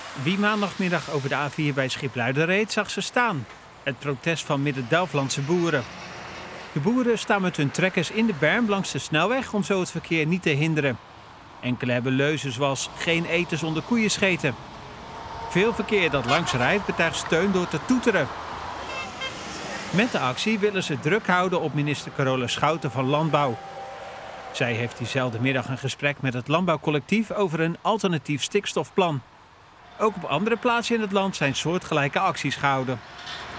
Wie maandagmiddag over de A4 bij Schipluiden reed, zag ze staan. Het protest van Midden-Delflandse boeren. De boeren staan met hun trekkers in de berm langs de snelweg om zo het verkeer niet te hinderen. Enkele hebben leuzen zoals geen eten zonder koeien scheten. Veel verkeer dat langs rijdt betuigt steun door te toeteren. Met de actie willen ze druk houden op minister Carola Schouten van Landbouw. Zij heeft diezelfde middag een gesprek met het landbouwcollectief over een alternatief stikstofplan. Ook op andere plaatsen in het land zijn soortgelijke acties gehouden.